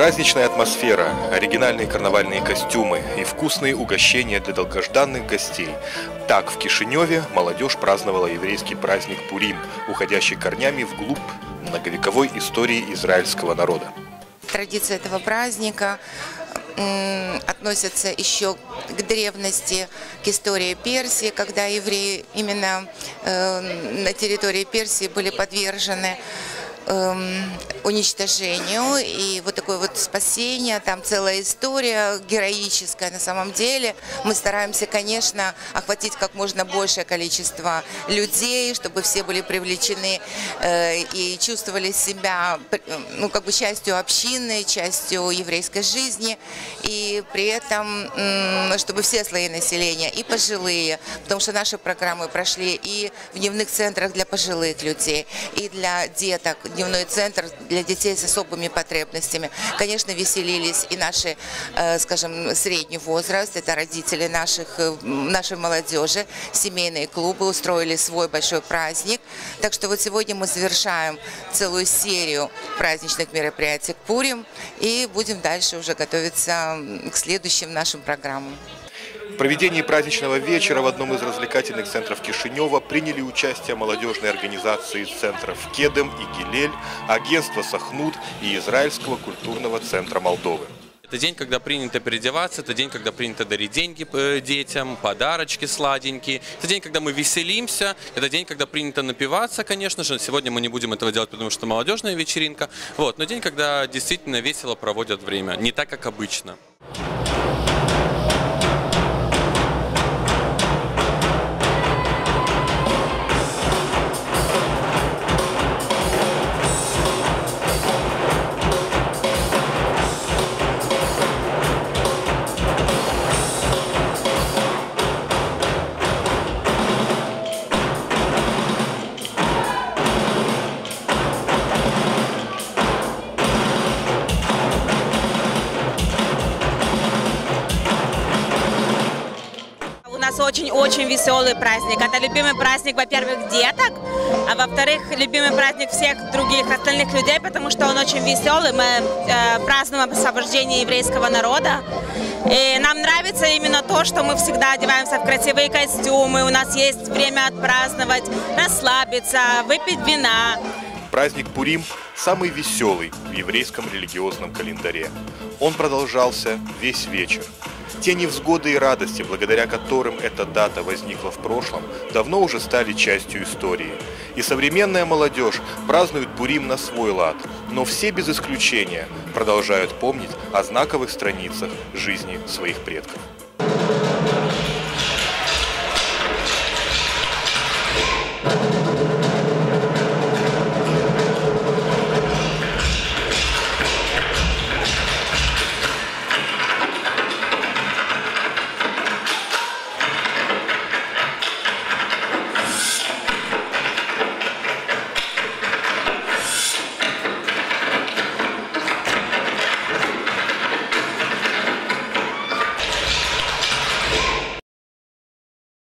Праздничная атмосфера, оригинальные карнавальные костюмы и вкусные угощения для долгожданных гостей. Так в Кишиневе молодежь праздновала еврейский праздник Пурим, уходящий корнями вглубь многовековой истории израильского народа. Традиция этого праздника относится еще к древности, к истории Персии, когда евреи именно на территории Персии были подвержены уничтожению, и вот такое вот спасение, там целая история героическая на самом деле. Мы стараемся, конечно, охватить как можно большее количество людей, чтобы все были привлечены и чувствовали себя, ну, как бы частью общины, частью еврейской жизни, и при этом, чтобы все слои населения, и пожилые, потому что наши программы прошли и в дневных центрах для пожилых людей, и для деток, дневной центр для детей с особыми потребностями. Конечно, веселились и наши, скажем, средний возраст, это родители нашей молодежи, семейные клубы устроили свой большой праздник. Так что вот сегодня мы завершаем целую серию праздничных мероприятий к Пурим и будем дальше уже готовиться к следующим нашим программам. В проведении праздничного вечера в одном из развлекательных центров Кишинева приняли участие молодежные организации из центров Кедем и Гилель, агентства Сахнут и Израильского культурного центра Молдовы. Это день, когда принято переодеваться, это день, когда принято дарить деньги детям, подарочки сладенькие. Это день, когда мы веселимся, это день, когда принято напиваться, конечно же. Сегодня мы не будем этого делать, потому что молодежная вечеринка. Вот. Но день, когда действительно весело проводят время, не так, как обычно. Очень веселый праздник. Это любимый праздник, во-первых, деток, а во-вторых, любимый праздник всех других остальных людей, потому что он очень веселый. Мы празднуем освобождение еврейского народа. И нам нравится именно то, что мы всегда одеваемся в красивые костюмы, у нас есть время отпраздновать, расслабиться, выпить вина. Праздник Пурим самый веселый в еврейском религиозном календаре. Он продолжался весь вечер. Те невзгоды и радости, благодаря которым эта дата возникла в прошлом, давно уже стали частью истории. И современная молодежь празднует Пурим на свой лад, но все без исключения продолжают помнить о знаковых страницах жизни своих предков.